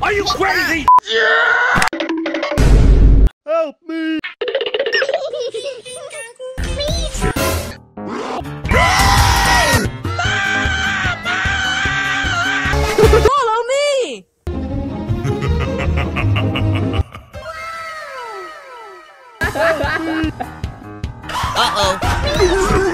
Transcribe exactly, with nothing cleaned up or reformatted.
Are you crazy? Yeah! Help me! Follow me! Uh-oh.